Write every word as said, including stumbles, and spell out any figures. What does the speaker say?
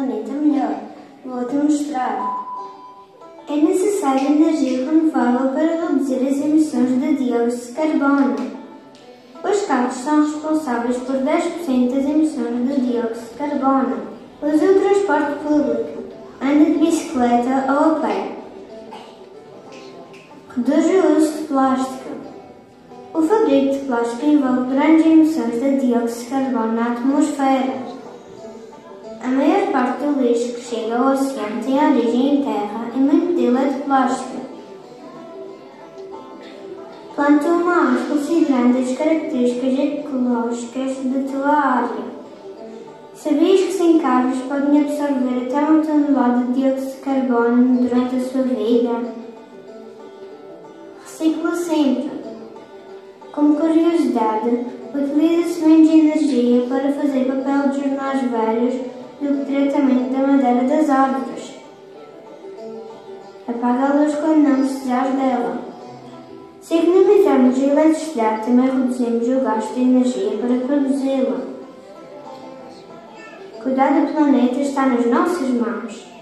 planeta melhor. Vou-te mostrar. É necessária energia renovável para reduzir as emissões de dióxido de carbono. Os carros são responsáveis por dez por cento das emissões de dióxido de carbono. Use o transporte público. Ande de bicicleta ou a pé. Reduz o uso de plástico. O fabrico de plástico envolve grandes emissões de dióxido de carbono na atmosfera. A maior parte do lixo que chega ao oceano tem origem em terra e muito dele é de plástico. Plante uma árvore considerando as características ecológicas da tua área. Sabias que cinco árvores podem absorver até uma tonelada de dióxido de carbono durante a sua vida? Recicla sempre. Como curiosidade, utiliza-se menos energia para fazer papel de jornais velhos do que diretamente da madeira das árvores. Apaga a luz quando não precisares dela. Se economizarmos a eletricidade, também reduzimos o gasto de energia para produzi-la. Cuidar do planeta está nas nossas mãos.